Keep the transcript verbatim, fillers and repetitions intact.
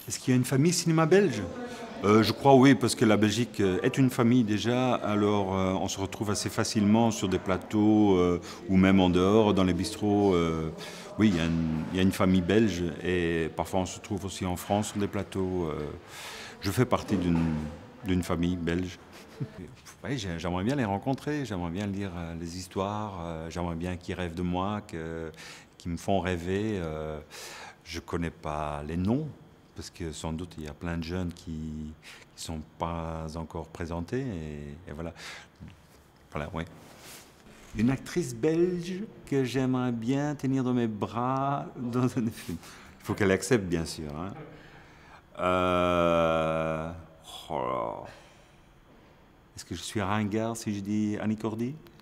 Est-ce qu'il y a une famille cinéma belge? Euh, je crois oui, parce que la Belgique euh, est une famille déjà, alors euh, on se retrouve assez facilement sur des plateaux euh, ou même en dehors, dans les bistrots. euh, oui, il y, a une il y a une famille belge et parfois on se trouve aussi en France sur des plateaux. euh. Je fais partie d'une d'une famille belge. Oui, j'ai- j'aimerais bien les rencontrer, j'aimerais bien lire euh, les histoires, euh, j'aimerais bien qu'ils rêvent de moi, que, qu'ils me font rêver. euh. Je connais pas les noms, parce que sans doute il y a plein de jeunes qui ne sont pas encore présentés. Et, et voilà. Voilà, ouais. Une actrice belge que j'aimerais bien tenir dans mes bras dans un film. Il faut qu'elle accepte, bien sûr. Hein. Euh, oh là. Est-ce que je suis ringard si je dis Annie Cordy?